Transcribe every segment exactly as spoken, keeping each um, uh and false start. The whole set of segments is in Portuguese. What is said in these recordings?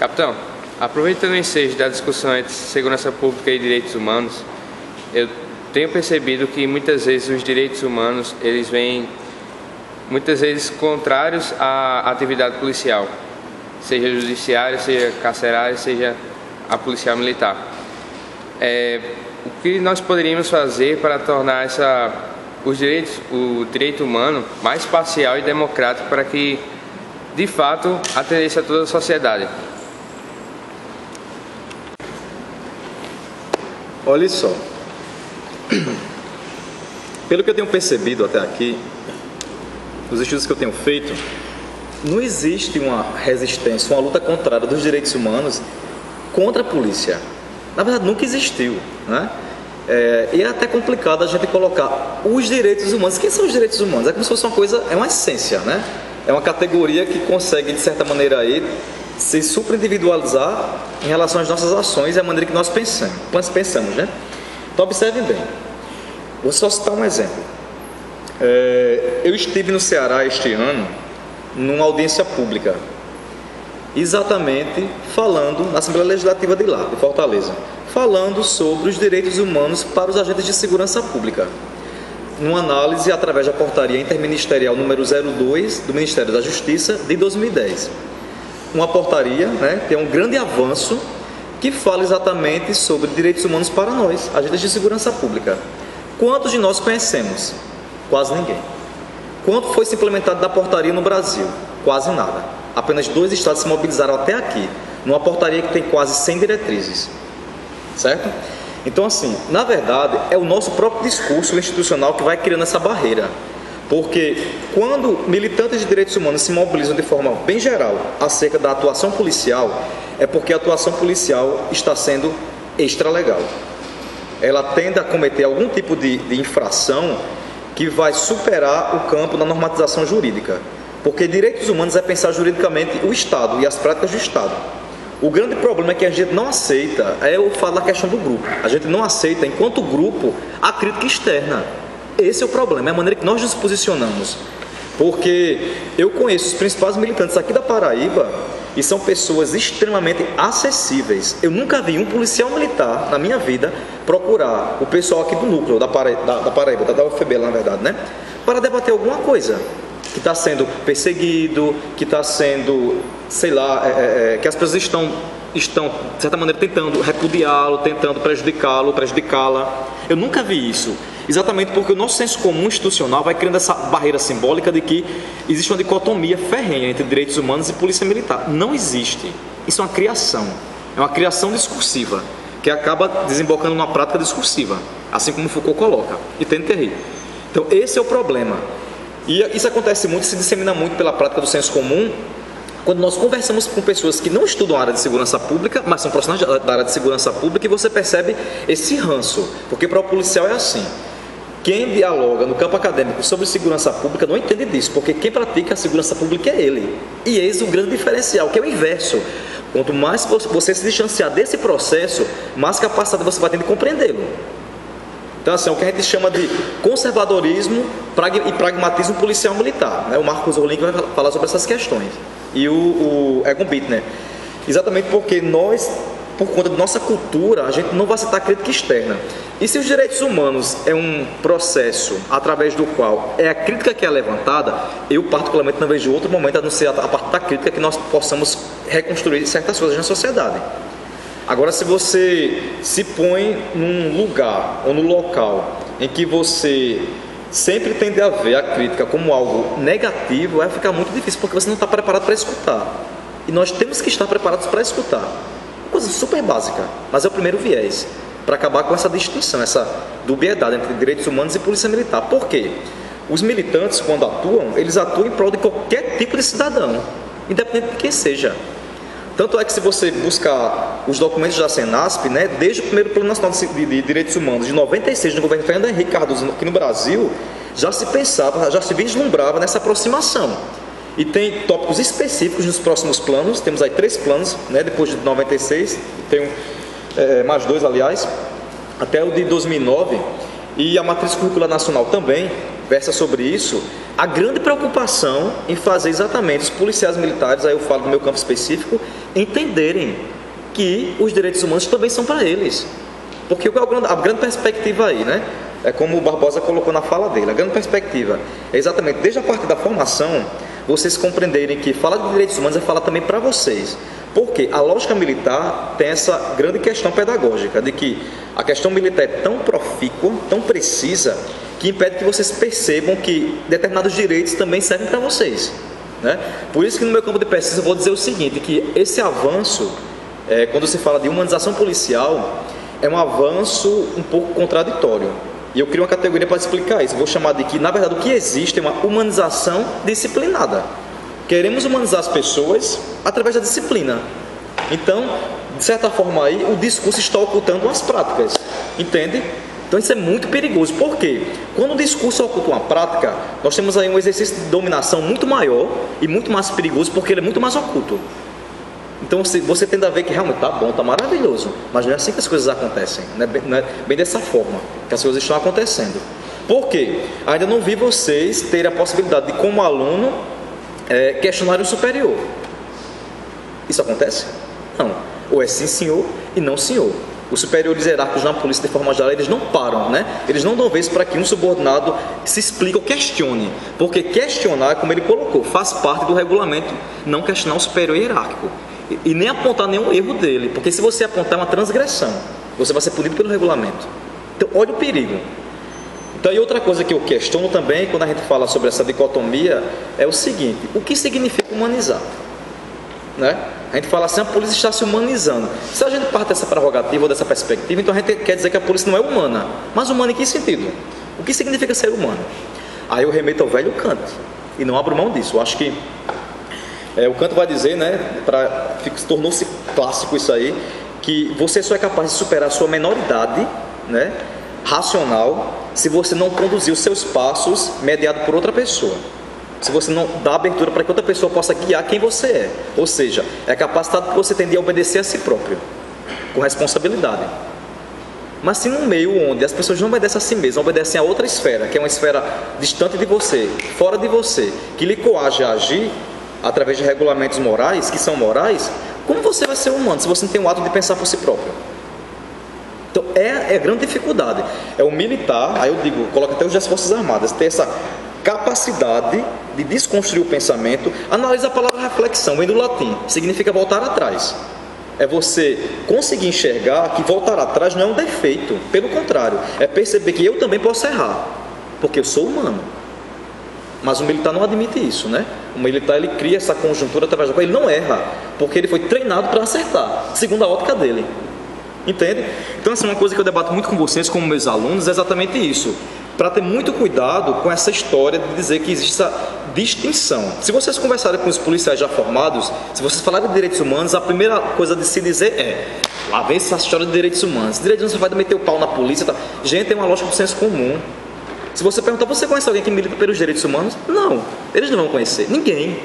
Capitão, aproveitando o ensejo da discussão entre segurança pública e direitos humanos, eu tenho percebido que muitas vezes os direitos humanos, eles vêm muitas vezes contrários à atividade policial, seja judiciária, seja carcerária, seja a policial militar. É, o que nós poderíamos fazer para tornar essa, os direitos, o direito humano mais parcial e democrático para que, de fato, atendesse a toda a sociedade? Olha só, pelo que eu tenho percebido até aqui, nos estudos que eu tenho feito, não existe uma resistência, uma luta contrária dos direitos humanos contra a polícia. Na verdade, nunca existiu, né? É, e é até complicado a gente colocar os direitos humanos. Quem são os direitos humanos? É como se fosse uma coisa, é uma essência, né? É uma categoria que consegue, de certa maneira, aí, se superindividualizar em relação às nossas ações e à maneira que nós pensamos, nós pensamos, né? Então, observem bem. Vou só citar um exemplo. É, eu estive no Ceará este ano, numa audiência pública, exatamente falando, na Assembleia Legislativa de lá, de Fortaleza, falando sobre os direitos humanos para os agentes de segurança pública, numa análise através da portaria interministerial número zero dois do Ministério da Justiça de dois mil e dez. Uma portaria, né, que é um grande avanço, que fala exatamente sobre direitos humanos para nós, agentes de segurança pública. Quantos de nós conhecemos? Quase ninguém. Quanto foi se implementado da portaria no Brasil? Quase nada. Apenas dois estados se mobilizaram até aqui, numa portaria que tem quase cem diretrizes. Certo? Então, assim, na verdade, é o nosso próprio discurso institucional que vai criando essa barreira. Porque quando militantes de direitos humanos se mobilizam de forma bem geral acerca da atuação policial, é porque a atuação policial está sendo extralegal. Ela tende a cometer algum tipo de, de infração que vai superar o campo da normatização jurídica. Porque direitos humanos é pensar juridicamente o Estado e as práticas do Estado. O grande problema é que a gente não aceita, é eu falo da questão do grupo, a gente não aceita, enquanto grupo, a crítica externa. Esse é o problema, é a maneira que nós nos posicionamos. Porque eu conheço os principais militantes aqui da Paraíba e são pessoas extremamente acessíveis. Eu nunca vi um policial militar na minha vida procurar o pessoal aqui do núcleo da Paraíba, da, da, Paraíba, da U F B, na verdade, né? Para debater alguma coisa que está sendo perseguido, que está sendo, sei lá, é, é, que as pessoas estão, estão, de certa maneira, tentando repudiá-lo, tentando prejudicá-lo, prejudicá-la. Eu nunca vi isso. Exatamente porque o nosso senso comum institucional vai criando essa barreira simbólica de que existe uma dicotomia ferrenha entre direitos humanos e polícia militar. Não existe. Isso é uma criação. É uma criação discursiva, que acaba desembocando numa prática discursiva, assim como Foucault coloca, e tenta rir. Então, esse é o problema. E isso acontece muito, se dissemina muito pela prática do senso comum, quando nós conversamos com pessoas que não estudam a área de segurança pública, mas são profissionais da área de segurança pública, e você percebe esse ranço, porque para o policial é assim. Quem dialoga no campo acadêmico sobre segurança pública não entende disso, porque quem pratica a segurança pública é ele. E eis o grande diferencial, que é o inverso. Quanto mais você se distanciar desse processo, mais capacidade você vai ter de compreendê-lo. Então, assim, é o que a gente chama de conservadorismo e pragmatismo policial militar, né? O Marcos Orlin vai falar sobre essas questões. E o, o Egon Bittner. Exatamente porque nós, por conta da nossa cultura, a gente não vai aceitar crítica externa. E se os direitos humanos é um processo através do qual é a crítica que é levantada, eu particularmente não vejo outro momento a não ser a parte da crítica que nós possamos reconstruir certas coisas na sociedade. Agora, se você se põe num lugar ou no local em que você sempre tende a ver a crítica como algo negativo, vai ficar muito difícil, porque você não está preparado para escutar. E nós temos que estar preparados para escutar. Uma coisa super básica, mas é o primeiro viés para acabar com essa distinção, essa dubiedade entre direitos humanos e polícia militar. Por quê? Os militantes, quando atuam, eles atuam em prol de qualquer tipo de cidadão, independente de quem seja. Tanto é que, se você buscar os documentos da Senasp, né, desde o primeiro Plano Nacional de, de Direitos Humanos de noventa e seis, no governo Fernando Henrique Cardoso, aqui no Brasil, já se pensava, já se vislumbrava nessa aproximação. E tem tópicos específicos nos próximos planos. Temos aí três planos, né, depois de noventa e seis, tem um, é, mais dois, aliás, até o de dois mil e nove, e a Matriz Curricular Nacional também versa sobre isso. A grande preocupação em fazer exatamente os policiais militares, aí eu falo do meu campo específico, entenderem que os direitos humanos também são para eles. Porque qual é a grande perspectiva aí, né? É como o Barbosa colocou na fala dele. A grande perspectiva é exatamente, desde a parte da formação, vocês compreenderem que falar de direitos humanos é falar também para vocês. Porque a lógica militar tem essa grande questão pedagógica, de que a questão militar é tão profícua, tão precisa, que impede que vocês percebam que determinados direitos também servem para vocês, né? Por isso que no meu campo de pesquisa eu vou dizer o seguinte, que esse avanço, é, quando se fala de humanização policial, é um avanço um pouco contraditório. E eu crio uma categoria para explicar isso. Eu vou chamar de que, na verdade, o que existe é uma humanização disciplinada. Queremos humanizar as pessoas através da disciplina. Então, de certa forma aí, o discurso está ocultando as práticas. Entende? Então isso é muito perigoso. Por quê? Quando o discurso oculta uma prática, nós temos aí um exercício de dominação muito maior e muito mais perigoso, porque ele é muito mais oculto. Então você tende a ver que realmente está bom, está maravilhoso, mas não é assim que as coisas acontecem, não é, bem, não é bem dessa forma que as coisas estão acontecendo. Por quê? Ainda não vi vocês terem a possibilidade de, como aluno, é, questionar o superior. Isso acontece? Não. Ou é sim senhor e não senhor. Os superiores hierárquicos na polícia, de forma geral, eles não param, né? Eles não dão vez para que um subordinado se explique ou questione. Porque questionar, como ele colocou, faz parte do regulamento, não questionar o superior hierárquico. E, e nem apontar nenhum erro dele. Porque se você apontar é uma transgressão, você vai ser punido pelo regulamento. Então, olha o perigo. Então, e outra coisa que eu questiono também, quando a gente fala sobre essa dicotomia, é o seguinte: o que significa humanizar? Né? A gente fala assim, a polícia está se humanizando. Se a gente parte dessa prerrogativa ou dessa perspectiva, então a gente quer dizer que a polícia não é humana. Mas humana em que sentido? O que significa ser humano? Aí eu remeto ao velho Kant e não abro mão disso. Eu acho que é, o Kant vai dizer, né, pra, tornou-se clássico isso aí, que você só é capaz de superar a sua menoridade, né, racional, se você não conduzir os seus passos mediado por outra pessoa. Se você não dá abertura para que outra pessoa possa guiar quem você é. Ou seja, é a capacidade que você tem de obedecer a si próprio, com responsabilidade. Mas se num meio onde as pessoas não obedecem a si mesmas, obedecem a outra esfera, que é uma esfera distante de você, fora de você, que lhe coage a agir através de regulamentos morais, que são morais, como você vai ser humano se você não tem o ato de pensar por si próprio? Então é, é grande dificuldade. É o militar, aí eu digo, coloca até os das Forças Armadas, ter essa capacidade de desconstruir o pensamento. Analisa a palavra reflexão, vem do latim, significa voltar atrás. É você conseguir enxergar que voltar atrás não é um defeito, pelo contrário, é perceber que eu também posso errar, porque eu sou humano. Mas o militar não admite isso, né? O militar, ele cria essa conjuntura através da qual ele não erra, porque ele foi treinado para acertar, segundo a ótica dele. Entende? Então, assim, uma coisa que eu debato muito com vocês, como meus alunos, é exatamente isso. Para ter muito cuidado com essa história de dizer que existe essa distinção. Se vocês conversarem com os policiais já formados, se vocês falarem de direitos humanos, a primeira coisa de se dizer é: lá vem essa história de direitos humanos. Direitos humanos, você vai meter o pau na polícia. Tá? Gente, tem uma lógica do senso comum. Se você perguntar, você conhece alguém que milita pelos direitos humanos? Não, eles não vão conhecer. Ninguém.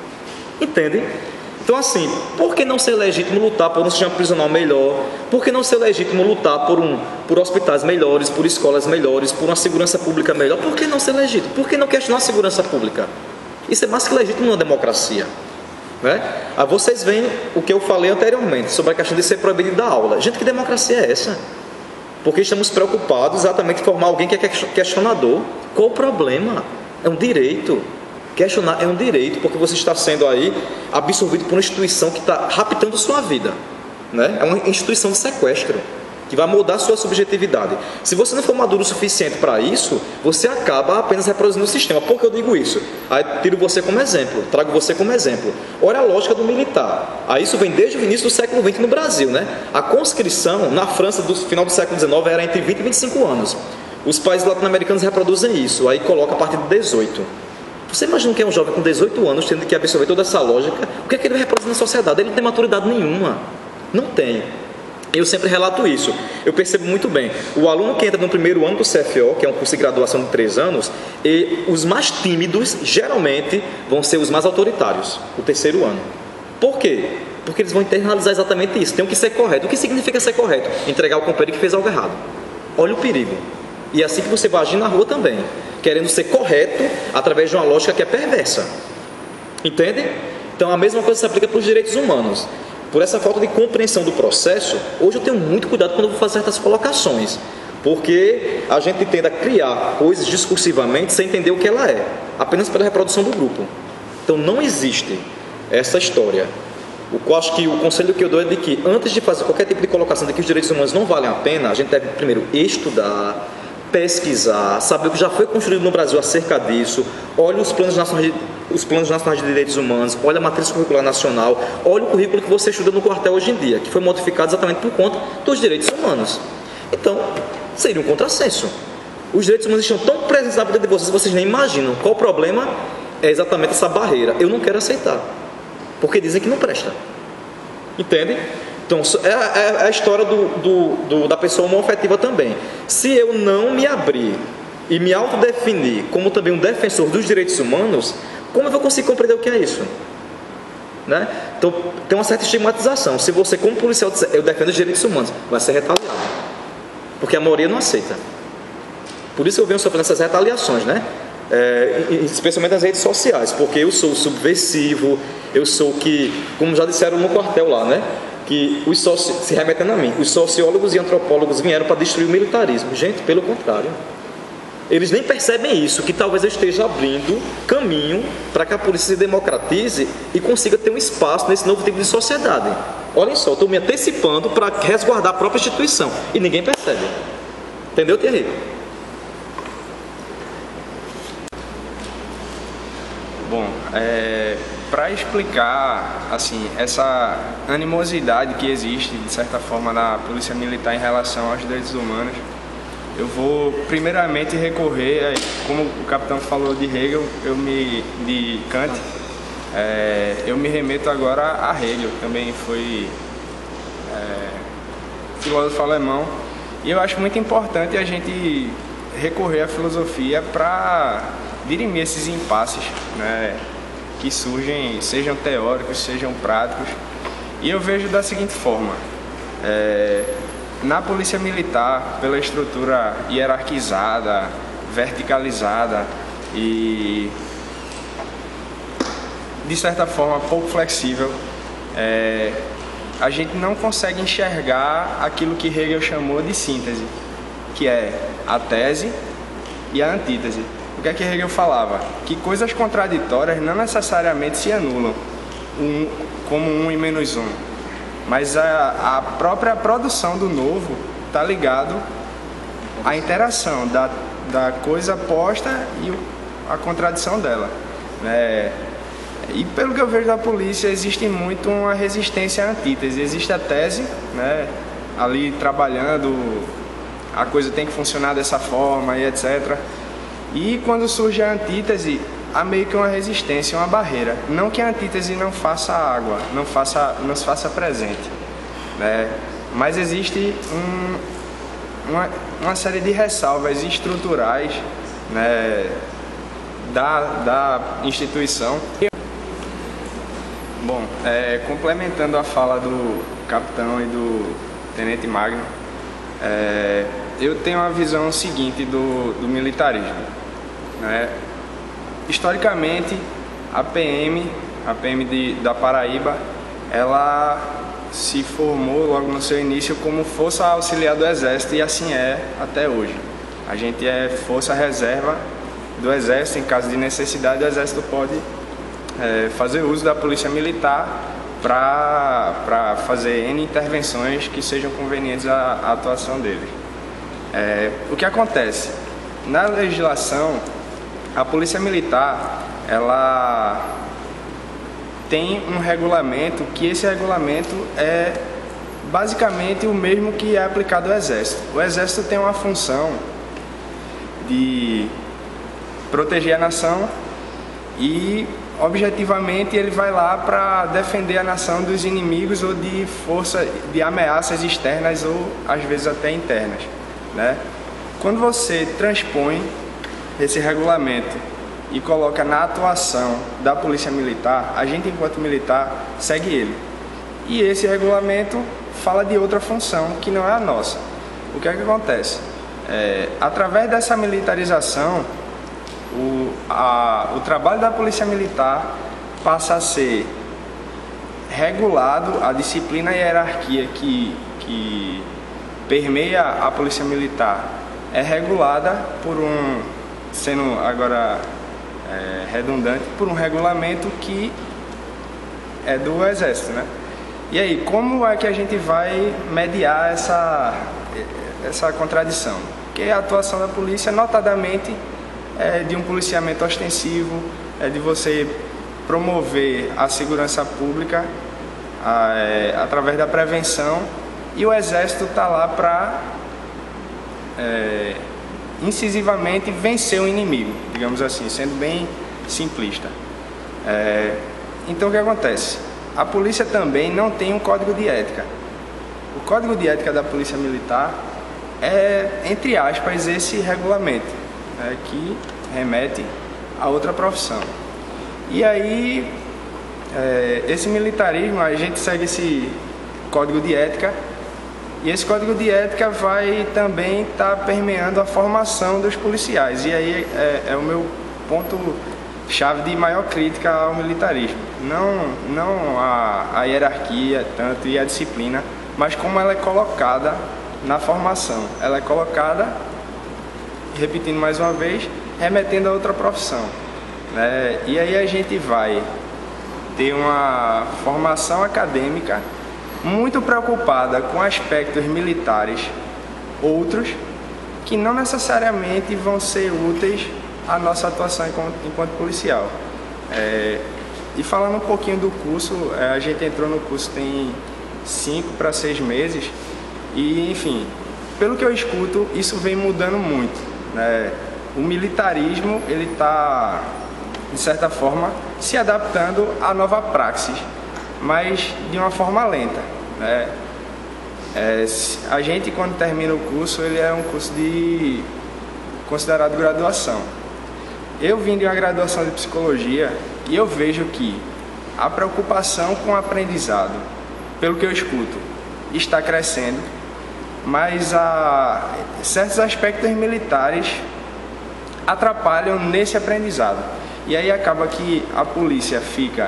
Entende? Então, assim, por que não ser legítimo lutar por um sistema prisional melhor? Por que não ser legítimo lutar por, um, por hospitais melhores, por escolas melhores, por uma segurança pública melhor? Por que não ser legítimo? Por que não questionar a segurança pública? Isso é mais que legítimo numa democracia. Né? Aí vocês veem o que eu falei anteriormente sobre a questão de ser proibido de dar aula. Gente, que democracia é essa? Porque estamos preocupados exatamente em formar alguém que é questionador. Qual o problema? É um direito. Questionar é um direito, porque você está sendo aí absorvido por uma instituição que está raptando sua vida, né? É uma instituição de sequestro que vai mudar a sua subjetividade. Se você não for maduro o suficiente para isso, você acaba apenas reproduzindo o sistema. Por que eu digo isso? Aí tiro você como exemplo, trago você como exemplo. Olha a lógica do militar. Aí isso vem desde o início do século vinte no Brasil, né? A conscrição na França do final do século dezenove era entre vinte e vinte e cinco anos. Os países latino-americanos reproduzem isso, aí coloca a partir de dezoito. Você imagina que é um jovem com dezoito anos tendo que absorver toda essa lógica? O que é que ele vai reproduzir na sociedade? Ele não tem maturidade nenhuma. Não tem. Eu sempre relato isso. Eu percebo muito bem. O aluno que entra no primeiro ano do C F O, que é um curso de graduação de três anos, e os mais tímidos, geralmente, vão ser os mais autoritários, o terceiro ano. Por quê? Porque eles vão internalizar exatamente isso. Tem que ser correto. O que significa ser correto? Entregar o companheiro que fez algo errado. Olha o perigo. E é assim que você vai agir na rua também, querendo ser correto através de uma lógica que é perversa. Entende? Então a mesma coisa se aplica para os direitos humanos. por essa falta de compreensão do processo, hoje eu tenho muito cuidado quando eu vou fazer certas colocações, porque a gente tende a criar coisas discursivamente sem entender o que ela é, apenas pela reprodução do grupo. Então não existe essa história. O que eu acho que o conselho que eu dou é de que, antes de fazer qualquer tipo de colocação de que os direitos humanos não valem a pena, a gente deve primeiro estudar, pesquisar, saber o que já foi construído no Brasil acerca disso, olha os planos nacionais, os planos nacionais de direitos humanos, olha a matriz curricular nacional, olha o currículo que você estuda no quartel hoje em dia, que foi modificado exatamente por conta dos direitos humanos. Então, seria um contrassenso. Os direitos humanos estão tão presentes na vida de vocês, vocês nem imaginam. Qual o problema? É exatamente essa barreira. Eu não quero aceitar, porque dizem que não presta. Entende? Então, é, é, é a história do, do, do, da pessoa homoafetiva também. Se eu não me abrir e me autodefinir como também um defensor dos direitos humanos, como eu vou conseguir compreender o que é isso? Né? Então, tem uma certa estigmatização. Se você, como policial, disser, eu defendo os direitos humanos, vai ser retaliado, porque a maioria não aceita. Por isso eu venho sofrendo essas retaliações, né? É, especialmente nas redes sociais, porque eu sou subversivo, eu sou que, como já disseram no quartel lá, né? Que os soci... se remetendo a mim, os sociólogos e antropólogos vieram para destruir o militarismo. Gente, pelo contrário, eles nem percebem isso, que talvez eu esteja abrindo caminho para que a polícia se democratize e consiga ter um espaço nesse novo tipo de sociedade. Olhem só, eu estou me antecipando para resguardar a própria instituição e ninguém percebe. Entendeu, Thierry? Bom, é, para explicar assim, essa animosidade que existe, de certa forma, na Polícia Militar em relação aos direitos humanos, eu vou primeiramente recorrer, como o capitão falou de Hegel, eu me, de Kant, é, eu me remeto agora a Hegel, também foi é, filósofo alemão, e eu acho muito importante a gente recorrer à filosofia para dirimir esses impasses, né, que surgem, sejam teóricos, sejam práticos. E eu vejo da seguinte forma, é, na Polícia Militar, pela estrutura hierarquizada, verticalizada e, de certa forma, pouco flexível, é, a gente não consegue enxergar aquilo que Hegel chamou de síntese, que é a tese e a antítese. O que é que Hegel falava? Que coisas contraditórias não necessariamente se anulam, um, como um e menos um, mas a, a própria produção do novo está ligado à interação da, da coisa posta e a contradição dela. É, e pelo que eu vejo da polícia, existe muito uma resistência à antítese. Existe a tese, né, ali trabalhando, a coisa tem que funcionar dessa forma e etcétera. E quando surge a antítese, há meio que uma resistência, uma barreira. Não que a antítese não faça água, não, faça, não se faça presente, né? Mas existe um, uma, uma série de ressalvas estruturais, né, da, da instituição. Bom, é, complementando a fala do capitão e do tenente Magno, é, eu tenho uma visão seguinte do, do militarismo. Né? Historicamente, a P M, a P M de, da Paraíba, ela se formou logo no seu início como força auxiliar do Exército e assim é até hoje. A gente é força reserva do Exército, em caso de necessidade, o Exército pode é, fazer uso da Polícia Militar para fazer N intervenções que sejam convenientes à, à atuação dele. É, o que acontece? Na legislação, a Polícia Militar, ela tem um regulamento, que esse regulamento é basicamente o mesmo que é aplicado ao Exército. O Exército tem uma função de proteger a nação e, objetivamente, ele vai lá para defender a nação dos inimigos ou de força, de ameaças externas ou, às vezes, até internas, né? Quando você transpõe esse regulamento e coloca na atuação da Polícia Militar, a gente, enquanto militar, segue ele. E esse regulamento fala de outra função que não é a nossa. O que é que acontece? É, através dessa militarização, o, a, o trabalho da Polícia Militar passa a ser regulado, a disciplina e a hierarquia que, que permeia a Polícia Militar é regulada por um, sendo agora é, redundante, por um regulamento que é do Exército, né? E aí, como é que a gente vai mediar essa, essa contradição? Porque a atuação da polícia, notadamente, é de um policiamento ostensivo, é de você promover a segurança pública a, é, através da prevenção, e o Exército está lá para é, incisivamente vencer o inimigo, digamos assim, sendo bem simplista. É, então o que acontece? A polícia também não tem um código de ética. O código de ética da Polícia Militar é, entre aspas, esse regulamento, né, que remete a outra profissão. E aí, é, esse militarismo, a gente segue esse código de ética, e esse código de ética vai também estar tá permeando a formação dos policiais. E aí é, é o meu ponto-chave de maior crítica ao militarismo. Não, não a, a hierarquia tanto e a disciplina, mas como ela é colocada na formação. Ela é colocada, repetindo mais uma vez, remetendo a outra profissão. Né? E aí a gente vai ter uma formação acadêmica muito preocupada com aspectos militares, outros, que não necessariamente vão ser úteis à nossa atuação enquanto, enquanto policial. É, e falando um pouquinho do curso, a gente entrou no curso tem cinco para seis meses e, enfim, pelo que eu escuto, isso vem mudando muito. Né? O militarismo, ele está, de certa forma, se adaptando à nova praxis, mas de uma forma lenta. Né? É, a gente, quando termina o curso, ele é um curso de considerado graduação. Eu vim de uma graduação de psicologia e eu vejo que a preocupação com o aprendizado, pelo que eu escuto, está crescendo, mas a, certos aspectos militares atrapalham nesse aprendizado. E aí acaba que a polícia fica,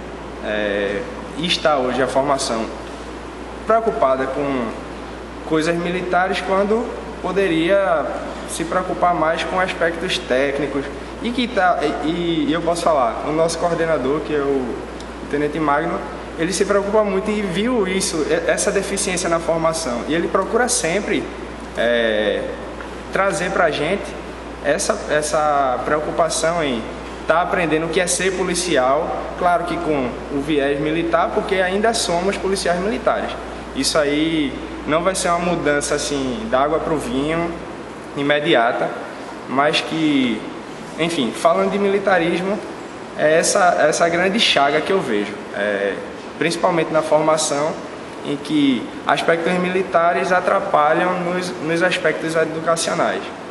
é, e está hoje a formação, preocupada com coisas militares quando poderia se preocupar mais com aspectos técnicos. E que tá, e, e eu posso falar, o nosso coordenador, que é o Tenente Magno, ele se preocupa muito e viu isso, essa deficiência na formação. E ele procura sempre é, trazer para a gente essa, essa preocupação em estar tá aprendendo o que é ser policial, claro que com o viés militar, porque ainda somos policiais militares. Isso aí não vai ser uma mudança assim, da água para o vinho, imediata, mas que, enfim, falando de militarismo, é essa, essa grande chaga que eu vejo, é, principalmente na formação, em que aspectos militares atrapalham nos, nos aspectos educacionais.